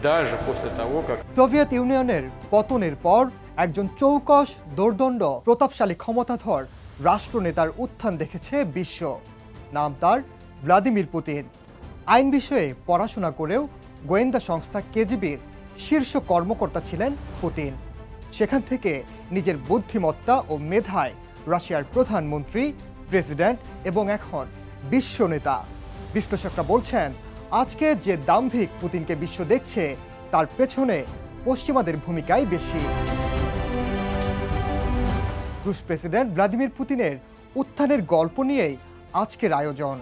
Даже после того, как Soviet ইউনিয়নের পতনের পর একজন চৌকস দোর্দণ্ড প্রতাপশালী ক্ষমতাধর রাষ্ট্রনেতার উত্থান দেখেছে বিশ্ব। নাম তার ভ্লাদিমির পুতিন। আইন বিষয়ে পড়াশোনা করেও গোয়েন্দা সংস্থা কেজিবির শীর্ষ কর্মকর্তা ছিলেন পুতিন। সেখান থেকে নিজের বুদ্ধিমত্তা ও মেধায় রাশিয়ার প্রধানমন্ত্রী, প্রেসিডেন্ট এবং এখন বিশ্ব নেতা। বিশ্লেষকরা বলছেন, আজকে যে দাম্ভিক পুতিনকে বিশ্ব দেখছে তার পেছনে পশ্চিমাদের ভূমিকাই বেশি। রুশ প্রেসিডেন্ট ভ্লাদিমির পুতিনের উত্থানের গল্প নিয়েই আজকের আয়োজন।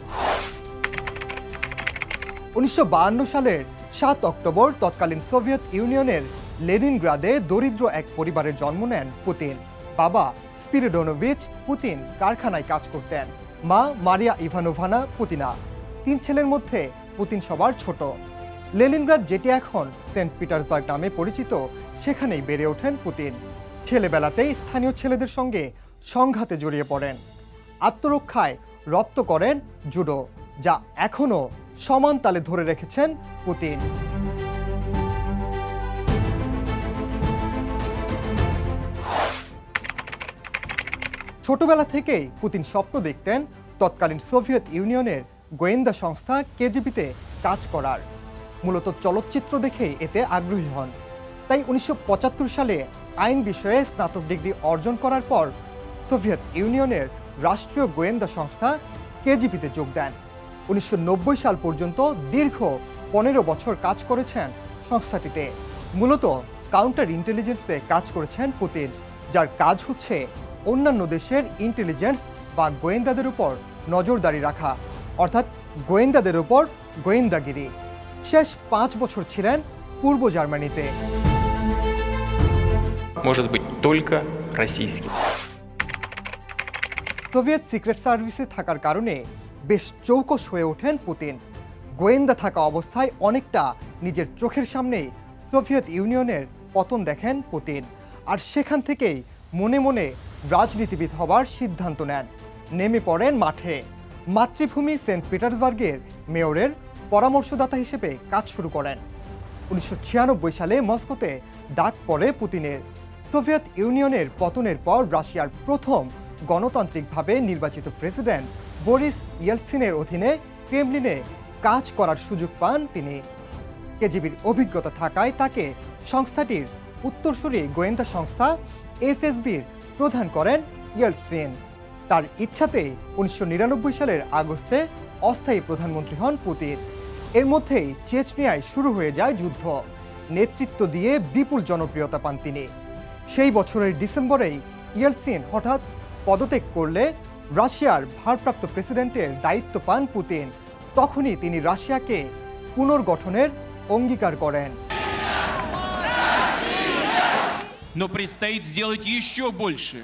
1952 সালের 7 অক্টোবর তৎকালীন সোভিয়েত ইউনিয়নের লেনিনগ্রাদে দরিদ্র এক পরিবারে জন্ম নেন পুতিন। বাবা স্পিরিডোনোভিচ পুতিন কারখানায় কাজ করতেন, মা মারিয়া ইভানোভানা পুতিনা। 3 ছেলের মধ্যে পুতিন সবার ছোট। লেনিনগ্রাদ, যেটি এখন সেন্ট পিটার্সবার্গ নামে পরিচিত, সেখানেই বেড়ে ওঠেন পুতিন। ছেলেবেলাতেই স্থানীয় ছেলেদের সঙ্গে সংঘাতে জড়িয়ে পড়েন। আত্মরক্ষায় রপ্ত করেন জুডো, যা এখনও সমান তালে ধরে রেখেছেন পুতিন। ছোটবেলা থেকেই পুতিন স্বপ্ন দেখতেন তৎকালীন সোভিয়েত ইউনিয়নের গোয়েন্দা সংস্থা কেজিবিতে কাজ করার। মূলত চলচ্চিত্র দেখে এতে আগ্রহী হন। তাই 1975 সালে আইন বিষয়ে স্নাতক ডিগ্রি অর্জন করার পর সোভিয়েত ইউনিয়নের রাষ্ট্রীয় গোয়েন্দা সংস্থা কেজিবিতে যোগ দেন। 1990 সাল পর্যন্ত দীর্ঘ 15 বছর কাজ করেছেন সংস্থাটিতে। মূলত কাউন্টার ইন্টেলিজেন্সে কাজ করেছেন পুতিন, যার কাজ হচ্ছে অন্যান্য দেশের ইন্টেলিজেন্স বা গোয়েন্দাদের উপর নজরদারি রাখা, অর্থাৎ গোয়েন্দাদের উপর গোয়েন্দাগিরি। শেষ 5 বছর ছিলেন পূর্ব জার্মানিতে। может быть только российский. সোভিয়েত সিক্রেট সার্ভিসে থাকার কারণে বেশ চৌকস হয়ে ওঠেন পুতিন। গোয়েন্দা থাকা অবস্থায় অনেকটা নিজের চোখের সামনেই সোভিয়েত ইউনিয়নের পতন দেখেন পুতিন, আর সেখান থেকেই মনে মনে রাজনীতিবিদ হবার সিদ্ধান্ত নেন। নেমে পড়েন মাঠে। মাতৃভূমি সেন্ট পিটার্সবার্গের মেয়রের পরামর্শদাতা হিসেবে কাজ শুরু করেন। 1996 সালে মস্কোতে ডাক পড়ে পুতিনের। সোভিয়েত ইউনিয়নের পতনের পর রাশিয়ার প্রথম গণতান্ত্রিকভাবে নির্বাচিত প্রেসিডেন্ট বরিস ইয়েলৎসিনের অধীনে ক্রেমলিনে কাজ করার সুযোগ পান তিনি। কেজিবির অভিজ্ঞতা থাকায় তাকে সংস্থাটির উত্তরসূরি গোয়েন্দা সংস্থা এফএসবির প্রধান করেন ইয়েলৎসিন। তার ইচ্ছাতেই 1999 সালের আগস্টে অস্থায়ী প্রধানমন্ত্রী হন পুতিন। এর মধ্যেই চেচনিয়ায় শুরু হয়ে যায় যুদ্ধ। নেতৃত্ব দিয়ে বিপুল জনপ্রিয়তা পান তিনি। সেই বছরের ডিসেম্বরেই ইয়েলৎসিন হঠাৎ পদত্যাগ করলে রাশিয়ার ভারপ্রাপ্ত প্রেসিডেন্টের দায়িত্ব পান পুতিন। তখনই তিনি রাশিয়াকে পুনর্গঠনের অঙ্গীকার করেন। Но предстоит сделать еще больше.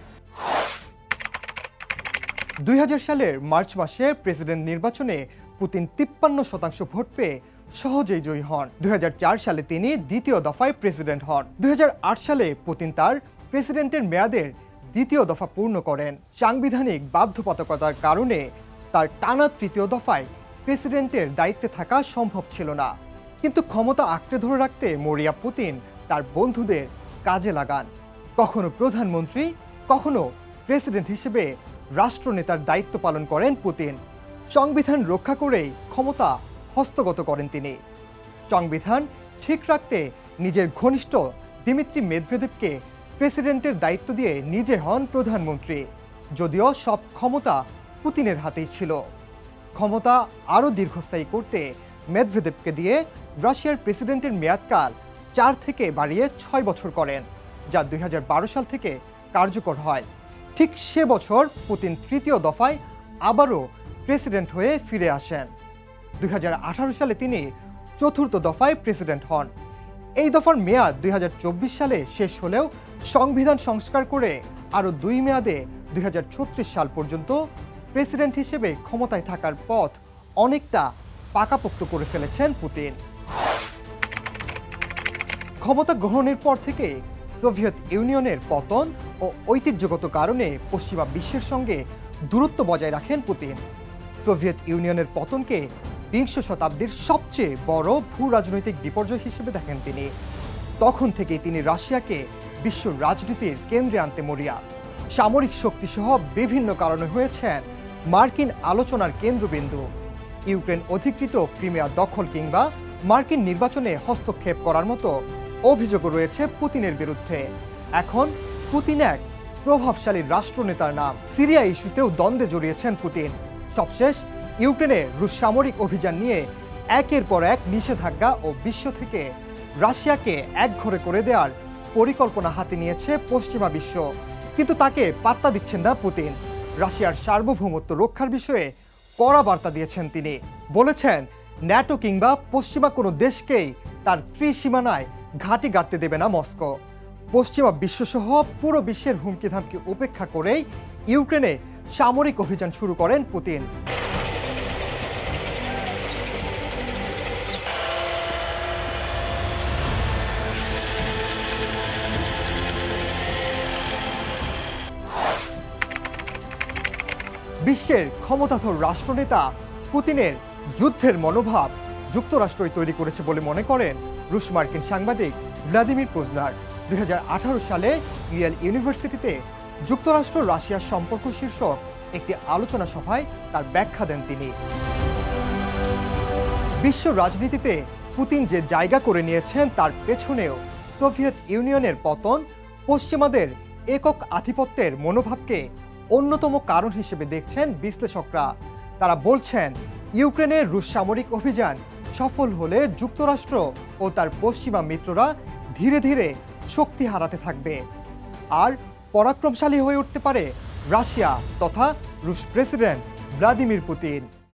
2000 সালের মার্চ মাসে প্রেসিডেন্ট নির্বাচনে পুতিন 53% ভোট পেয়ে সহজেই জয়ী হন। 2004 সালে তিনি দ্বিতীয় দফায় প্রেসিডেন্ট হন। 2008 সালে পুতিন তার প্রেসিডেন্টের মেয়াদের দ্বিতীয় দফা পূর্ণ করেন। সাংবিধানিক বাধ্যবাধকতার কারণে তার টানা তৃতীয় দফায় প্রেসিডেন্টের দায়িত্বে থাকা সম্ভব ছিল না। কিন্তু ক্ষমতা আঁকড়ে ধরে রাখতে মরিয়া পুতিন তার বন্ধুদের কাজে লাগান। কখনো প্রধানমন্ত্রী, কখনো প্রেসিডেন্ট হিসেবে রাষ্ট্রনেতার দায়িত্ব পালন করেন পুতিন। সংবিধান রক্ষা করেই ক্ষমতা হস্তগত করেন তিনি। সংবিধান ঠিক রাখতে নিজের ঘনিষ্ঠ দিমিত্রি মেদভেদেভকে প্রেসিডেন্টের দায়িত্ব দিয়ে নিজে হন প্রধানমন্ত্রী। যদিও সব ক্ষমতা পুতিনের হাতেই ছিল। ক্ষমতা আরও দীর্ঘস্থায়ী করতে মেদভেদেভকে দিয়ে রাশিয়ার প্রেসিডেন্টের মেয়াদকাল 4 থেকে বাড়িয়ে 6 বছর করেন, যা 2012 সাল থেকে কার্যকর হয়। ঠিক সে বছর পুতিন তৃতীয় দফায় আবারও প্রেসিডেন্ট হয়ে ফিরে আসেন। 2018 সালে তিনি চতুর্থ দফায় প্রেসিডেন্ট হন। এই দফার মেয়াদ 2024 সালে শেষ হলেও সংবিধান সংস্কার করে আরও 2 মেয়াদে 2036 সাল পর্যন্ত প্রেসিডেন্ট হিসেবে ক্ষমতায় থাকার পথ অনেকটা পাকাপোক্ত করে ফেলেছেন পুতিন। ক্ষমতা গ্রহণের পর থেকে সোভিয়েত ইউনিয়নের পতন ও ঐতিহ্যগত কারণে পশ্চিমা বিশ্বের সঙ্গে দূরত্ব বজায় রাখেন পুতিন। সোভিয়েত ইউনিয়নের পতনকে বিংশ শতাব্দীর সবচেয়ে বড় ভূ রাজনৈতিক বিপর্যয় হিসেবে দেখেন তিনি। তখন থেকেই তিনি রাশিয়াকে বিশ্ব রাজনীতির কেন্দ্রে আনতে মরিয়া। সামরিক শক্তিসহ বিভিন্ন কারণে হয়েছেন মার্কিন আলোচনার কেন্দ্রবিন্দু। ইউক্রেন অধিকৃত ক্রিমিয়া দখল কিংবা মার্কিন নির্বাচনে হস্তক্ষেপ করার মতো অভিযোগও রয়েছে পুতিনের বিরুদ্ধে। এখন পুতিন এক প্রভাবশালী রাষ্ট্রনেতার নাম। সিরিয়া ইস্যুতেও দ্বন্দ্বে জড়িয়েছেন পুতিন। সবশেষ ইউক্রেনে রুশ সামরিক অভিযান নিয়ে একের পর এক নিষেধাজ্ঞা ও বিশ্ব থেকে রাশিয়াকে একঘরে করে দেওয়ার পরিকল্পনা হাতে নিয়েছে পশ্চিমা বিশ্ব। কিন্তু তাকে পাত্তা দিচ্ছেন না পুতিন। রাশিয়ার সার্বভৌমত্ব রক্ষার বিষয়ে কড়া বার্তা দিয়েছেন তিনি। বলেছেন, ন্যাটো কিংবা পশ্চিমা কোনো দেশকেই তার ত্রিসীমানায় ঘাঁটি গাড়তে দেবে না মস্কো। পশ্চিমা বিশ্বসহ পুরো বিশ্বের হুমকি ধামকি উপেক্ষা করেই ইউক্রেনে সামরিক অভিযান শুরু করেন পুতিন। বিশ্বের ক্ষমতাধর রাষ্ট্রনেতা পুতিনের যুদ্ধের মনোভাব যুক্তরাষ্ট্রই তৈরি করেছে বলে মনে করেন রুশ মার্কিন সাংবাদিক ভ্লাদিমির পুতিন। 2018 সালে ইয়েল ইউনিভার্সিটিতে যুক্তরাষ্ট্র রাশিয়ার সম্পর্ক শীর্ষক একটি আলোচনা সভায় তার ব্যাখ্যা দেন তিনি। বিশ্ব রাজনীতিতে পুতিন যে জায়গা করে নিয়েছেন তার পেছনেও সোভিয়েত ইউনিয়নের পতন পশ্চিমাদের একক আধিপত্যের মনোভাবকে অন্যতম কারণ হিসেবে দেখছেন বিশ্লেষকরা। তারা বলছেন, ইউক্রেনের রুশ সামরিক অভিযান সফল হলে যুক্তরাষ্ট্র ও তার পশ্চিমা মিত্ররা ধীরে ধীরে শক্তি হারাতে থাকবে, আর পরাক্রমশালী হয়ে উঠতে পারে রাশিয়া তথা রুশ প্রেসিডেন্ট ভ্লাদিমির পুতিন।